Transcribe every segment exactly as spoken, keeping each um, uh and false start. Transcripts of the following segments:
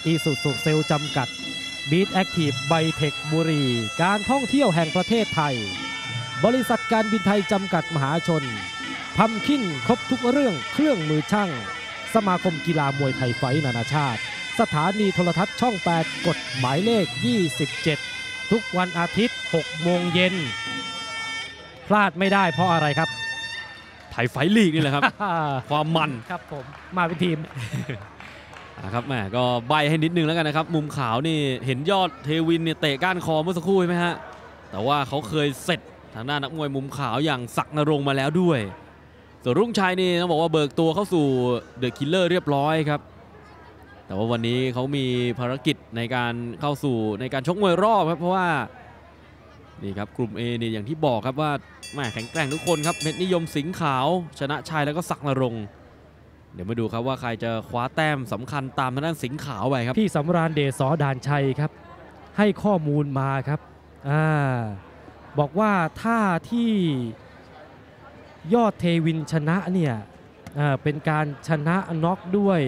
อีซูซูเซลจำกัดบีทแอคทีฟไบเทคบุรีการท่องเที่ยวแห่งประเทศไทยบริษัทการบินไทยจำกัดมหาชนพัมคินครบทุกเรื่องเครื่องมือช่างสมาคมกีฬามวยไทยไฟท์นานาชาติสถานีโทรทัศน์ช่องแปดกฎหมายเลขยี่สิบเจ็ดทุกวันอาทิตย์หกโมงเย็นพลาดไม่ได้เพราะอะไรครับไทยไฟท์ลีกนี่แหละครับ ความมันครับผมมาเป็นทีมนะครับแม่ก็ใบให้นิดนึงแล้วกันนะครับมุมขาวนี่เห็นยอดเทวินเนี่ยเตะก้านคอเมื่อสักครู่ใช่ไหมฮะแต่ว่าเขาเคยเสร็จทางด้านนักมวยมุมขาวอย่างศักดิ์นรงค์มาแล้วด้วยส่วนรุ่งชัยนี่ต้องบอกว่าเบิกตัวเข้าสู่เดอะคิลเลอร์เรียบร้อยครับแต่ว่าวันนี้เขามีภารกิจในการเข้าสู่ในการชกมวยรอบครับเพราะว่านี่ครับกลุ่ม A นี่อย่างที่บอกครับว่าแม่แข็งแกร่งทุกคนครับเพชรนิยมสิงห์ขาวชนะชัยแล้วก็ศักดิ์นรงค์เดี๋ยวมาดูครับว่าใครจะคว้าแต้มสำคัญตามทางด้านสิงห์ขาวไปครับพี่สำราญเดชสอด่านชัยครับให้ข้อมูลมาครับอ่าบอกว่าถ้าที่ยอดเทวินชนะเนี่ยเป็นการชนะน็อกด้วย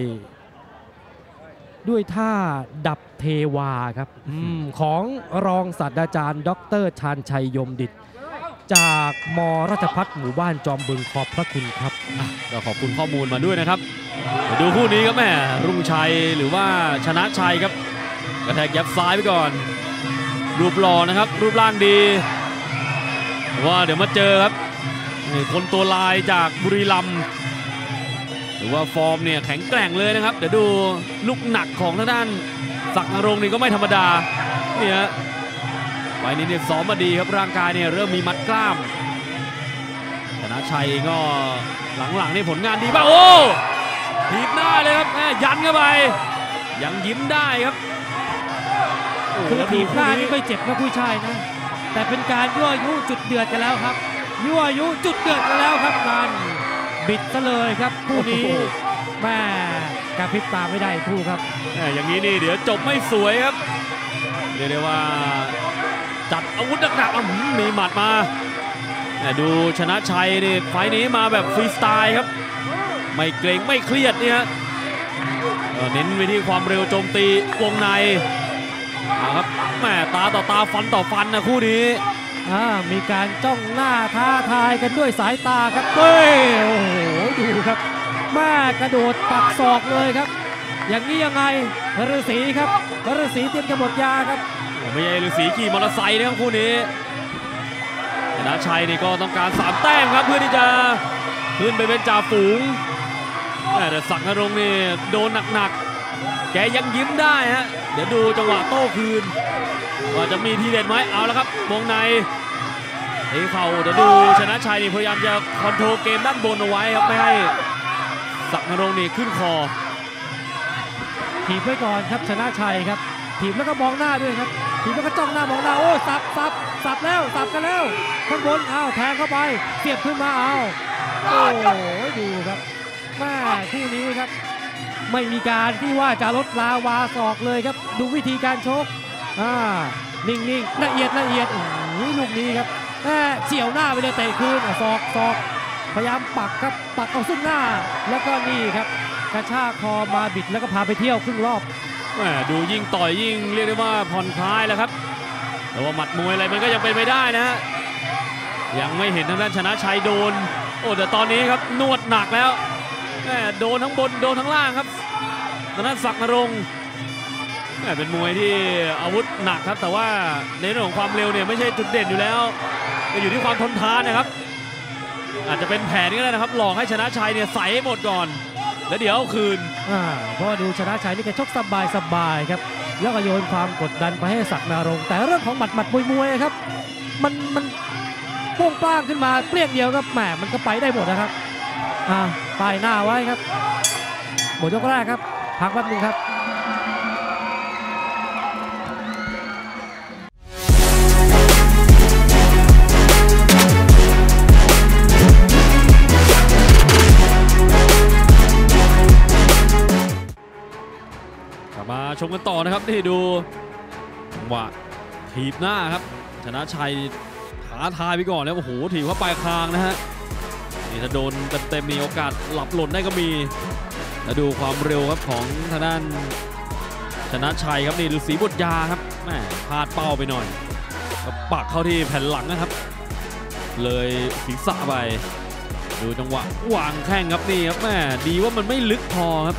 ด้วยท่าดับเทวาครับ อ, ของรองศาสตราจารย์ดร.ชาญชัยยมดิษฐ์จากม.ราชภัฏหมู่บ้านจอมบึงขอบพระคุณครับก็ขอบคุณข้อมูลมาด้วยนะครับดูคู่นี้ครับแม่รุ่งชัยหรือว่าชนะชัยครับกระแทกยับซ้ายไปก่อนรูปหล่อนะครับรูปร่างดีว่าเดี๋ยวมาเจอครับคนตัวลายจากบุรีรัมย์หรือว่าฟอร์มเนี่ยแข็งแกร่งเลยนะครับเดี๋ยวดูลูกหนักของทางด้านศักดิ์นรงค์นี่ก็ไม่ธรรมดาเนี่ยไฟนี้เนี่ยซ้อมมาดีครับร่างกายเนี่ยเริ่มมีมัดกล้ามชนะชัยก็หลังๆนี่ผลงานดีป่ะโอ้ถีบหน้าเลยครับยันเข้าไปยังยิ้มได้ครับคือถีบหน้านี่ไม่เจ็บนะผู้ชายนะแต่เป็นการยั่วยุจุดเดือดกันแล้วครับยั่วยุจุดเดือดกันแล้วครับนั่นบิดซะเลยครับคู่นี้แม่กระพริบตาไม่ได้คู่ครับอย่างนี้นี่เดี๋ยวจบไม่สวยครับเรียกได้ว่าจัดอาวุธหนักๆมีหมัดมาดูชนะชัยนี่ไฟนี้มาแบบฟรีสไตล์ครับไม่เกรงไม่เครียดเนี่ยเน้นไปที่ความเร็วโจมตีวงในครับแม่ตาต่อตาฟันต่อฟันนะคู่นี้มีการจ้องหน้าท้าทายกันด้วยสายตาครับเฮ้ยโอ้โหดูครับแม่กระโดดปักศอกเลยครับอย่างนี้ยังไงฤาษีครับฤาษีเตรียมจะหมดยาครับไม่ใช่ฤาษีขี่มอเตอร์ไซค์นะครับคู่นี้ชนะชัยนี่ก็ต้องการสามแต้มครับเพื่อที่จะขึ้นไปเป็นจ่าฝูงแต่ศักดิ์นรงค์นี่โดนหนักๆแกยังยิ้มได้ฮะเดี๋ยวดูจังหวะโต้คืนว่าจะมีทีเด็ดไหมเอาแล้วครับวงในเอ้เข่าเดี๋ยวดูชนะชัยนี่พยายามจะคอนโทรลเกมด้านบนเอาไว้ครับไม่ให้ศักดิ์นรงค์นี่ขึ้นคอถีบไว้ก่อนครับชนะชัยครับถีบแล้วก็มองหน้าด้วยครับถีบแล้วก็จ้องหน้ามองหน้าโอ้สับสับสับแล้วสับกันแล้วข้างบนอ้าวแทงเข้าไปเสียบขึ้นมาเอาโอ้โหดูครับแม่คู่นี้ครับไม่มีการที่ว่าจะลดลาวาศอกเลยครับดูวิธีการชกอ่านิ่งๆละเอียดละเอียดโอ้โหลูกนี้ครับแม่เฉี่ยวหน้าไปเลยเตะคืนศอกศอกพยายามปักครับปักเอาซึ่งหน้าแล้วก็นี่ครับกระชากคอมาบิดแล้วก็พาไปเที่ยวครึ่งรอบแม่ดูยิ่งต่อยยิ่งเรียกได้ว่าผ่อนคลายแล้วครับแต่ว่าหมัดมวยอะไรมันก็ยังเป็นไปได้นะฮะยังไม่เห็นทางด้านชนะชัยโดนโอ้แต่ตอนนี้ครับนวดหนักแล้วแม่โดนทั้งบนโดนทั้งล่างครับทางด้านศักดิ์นรงค์เป็นมวยที่อาวุธหนักครับแต่ว่าในเรื่องของความเร็วเนี่ยไม่ใช่จุดเด่นอยู่แล้วก็อยู่ที่ความทนทานนะครับอาจจะเป็นแผนก็ได้นะครับหลอกให้ชนะชัยเนี่ยใส่ให้หมดก่อนแล้วเดี๋ยวเอาคืนอ่าเพราะดูชนะชัยนี่แกชกสบายสบายครับแล้วก็โยนความกดดันไปให้ศักดิ์นรงค์แต่เรื่องของหมัดหมัดมวยมวยครับมันมันโป้งป้างขึ้นมาเปรี้ยงเดียวครับแหมมันก็ไปได้หมดนะครับอ่าป้ายหน้าไว้ครับหมดยกแรกครับพักแป๊บนึงครับมาชมกันต่อนะครับนี่ดูจังหวะถีบหน้าครับชนะชัยท้าทายไปก่อนแล้วโอ้โหถีบเข้าปลายคางนะฮะนี่ถ้าโดนเต็มๆมีโอกาสหลับหล่นได้ก็มีแล้วดูความเร็วครับของทางด้านชนะชัยครับนี่ดูสีบุตรยาครับแม่พลาดเป้าไปหน่อยก็ปักเข้าที่แผ่นหลังนะครับ เลยศีรษะไปดูจังหวะวางแข้งครับนี่ครับแม่ดีว่ามันไม่ลึกพอครับ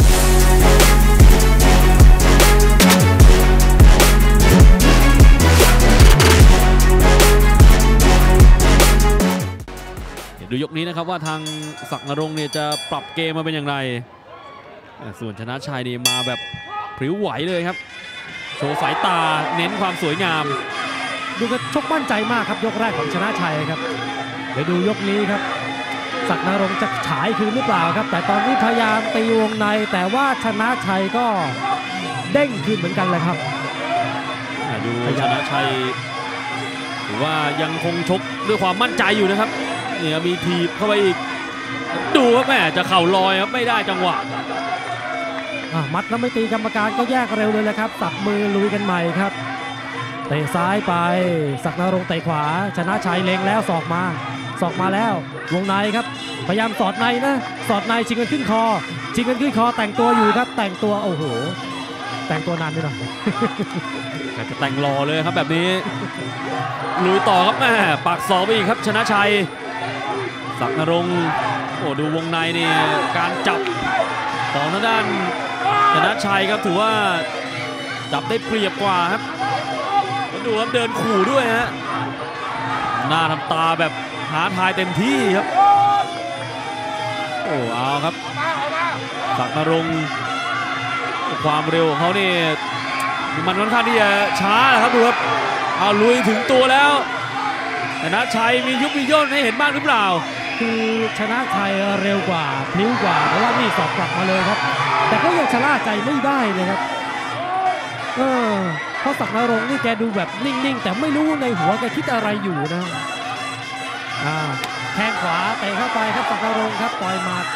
ดูยกนี้นะครับว่าทางศักดิ์นรงค์เนี่ยจะปรับเกมมาเป็นอย่างไรส่วนชนะชัยนี่มาแบบพริ้วไหวเลยครับโชว์สายตาเน้นความสวยงามดูกระชกมั่นใจมากครับยกแรกของชนะชัยครับเดี๋ยวดูยกนี้ครับศักดิ์นรงค์จะฉายคืนหรือเปล่าครับแต่ตอนนี้พยายามตีวงในแต่ว่าชนะชัยก็เด้งคืนเหมือนกันเลยครับดูชนะชัยถือว่ายังคงชกด้วยความมั่นใจอยู่นะครับเนี่ยมีทีบเข้าไปอีกดูครับแม่จะเข่าลอยครับไม่ได้จังหวะมัดแล้วไม่ตีกรรมการก็แยกเร็วเลยแหละครับสับมือลุยกันใหม่ครับเตะซ้ายไปศักดิ์นรงค์เตะขวาชนะชัยเล็งแล้วศอกมาศอกมาแล้ววงในครับพยายามสอดในนะสอดในชิงกันขึ้นคอชิงกันขึ้นคอแต่งตัวอยู่ครับแต่งตัวโอ้โหแต่งตัวนานไปหน่อยจะแต่งรอเลยครับแบบนี้ลุยต่อครับแม่ปากศอกไปอีกครับชนะชัยศักดิ์นรงค์โอ้ดูวงในนี่การจับของทางด้านชนะชัยครับถือว่าจับได้เปรียบกว่าครับดูครับเดินขู่ด้วยฮะหน้าทำตาแบบท้าทายเต็มที่ครับโอ้เอาครับศักดิ์นรงค์ความเร็วของเขานี่มันค่อนข้างที่จะช้าครับดูครับเอาลุยถึงตัวแล้วชนะชัยมียุบมีย่นให้เห็นบ้างหรือเปล่าคือชนะชัยเร็วกว่าพลิ้วกว่าเพราะว่านี่สอบกลับมาเลยครับแต่ก็ยังชะล่าใจไม่ได้เลยครับเออเพราะศักดิ์นรงค์นี่แกดูแบบนิ่งๆแต่ไม่รู้ในหัวแกคิดอะไรอยู่นะอ่าแข้งขวาเตะเข้าไปครับศักดิ์นรงค์ครับต่อยหมัด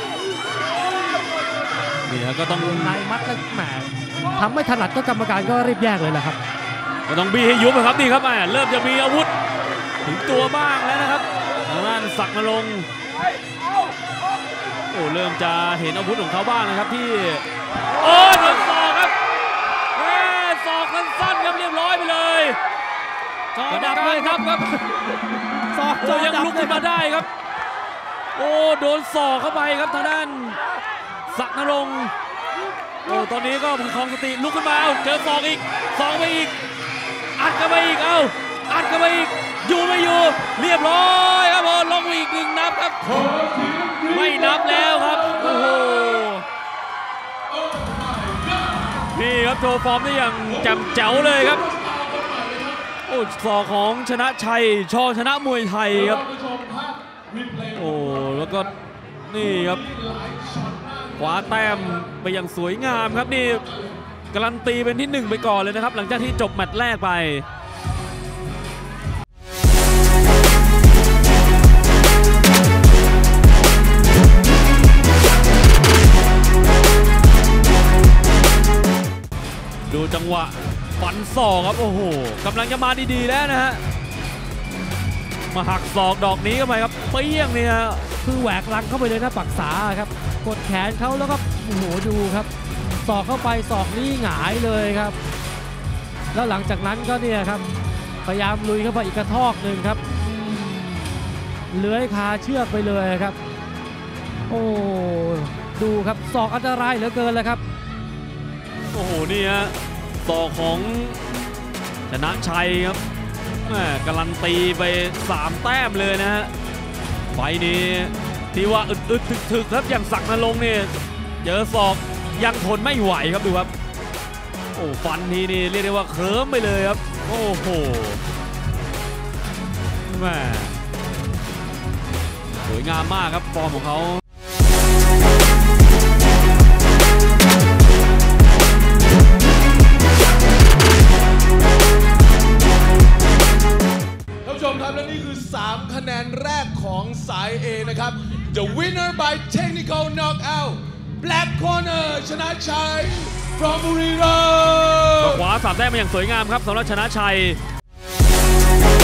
เนี่ยก็ต้องในมัดแล้วแหมทำไม่ถนัดก็กรรมการก็รีบแยกเลยแหละครับก็ต้องบี้ให้ยุบนะครับนี่ครับแหมเริ่มจะมีอาวุธถึงตัวบ้างแล้วนะครับทางด้านศักดิ์นรงค์โอ้เริ่มจะเห็นอาวุธของเขาบ้างนะครับที่โอ้โดนศอกครับแม่ศอกสั้นๆครับเรียบร้อยไปเลยจอดับเลยครับครับศอกจอยังลุกขึ้นมาได้ครับโอ้โดนศอกเข้าไปครับทางด้านศักดิ์นรงค์โอ้ตอนนี้ก็ประคองสติลุกขึ้นมาเอาเจอศอกอีกศอกไปอีกอัดกันไปอีกเอาอัดกันไปอีกอยู่ไม่อยู่เรียบร้อยครับผมลงอีกหนึ่งนับครับไม่นับแล้วครับโอ้โหนี่ครับโชว์ฟอร์มได้อย่างแจ่มแจ๋วเลยครับโอ้ศอกของชนะชัยชอชนะมวยไทยครับโอ้แล้วก็นี่ครับขวาแต้มไปอย่างสวยงามครับนี่การันตีเป็นที่หนึ่งไปก่อนเลยนะครับหลังจากที่จบแมตช์แรกไปดูจังหวะฟันศอกครับโอ้โหกำลังจะมาดีๆแล้วนะฮะมาหักศอกดอกนี้เข้าไปครับเปี้ยงเนี่ยคือแหวกลังเข้าไปเลยนะปักษาครับกดแขนเขาแล้วก็โอ้โหดูครับศอกเข้าไปศอกนี้หงายเลยครับแล้วหลังจากนั้นก็เนี่ยครับพยายามลุยเข้าไปอีกกระทอกหนึ่งครับเลื้อยคาเชือกไปเลยครับโอ้ดูครับศอกอันตรายเหลือเกินเลยครับโอ้โหนี่ฮะศอกของชนะชัยครับแหมการันตีไปสามแต้มเลยนะฮะไฟนี้ที่ว่าอึดๆถึกๆครับอย่างศักดิ์นรงค์เนี่ยเจอศอกยังทนไม่ไหวครับดูครับโอ้ฟันทีนี่เรียกได้ว่าเคิร์มไปเลยครับโอ้โหแหมสวยงามมากครับฟอร์มของเขาท่านผู้ชมครับและนี่คือสามคะแนนแรกของสาย A นะครับ The winner by technical knockout Black Corner ชนะชัย from บุรีรัมย์ขวาสามแต้มมาอย่างสวยงามครับสำหรับชนะชัย